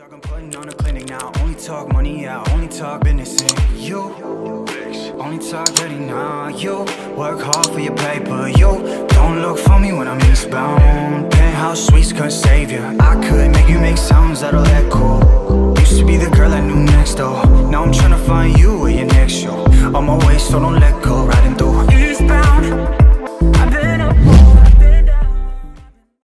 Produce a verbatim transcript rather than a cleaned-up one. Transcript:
I'm putting on a clinic now. Only talk money, yeah. Only talk business and you. Only talk dirty now. You work hard for your paper. You don't look for me when I'm eastbound. Penthouse suites couldn't save you. I could make you make sounds that'll echo. Used to be the girl I knew next door. Now I'm trying to find you at your next show. On my way, so don't let go. Right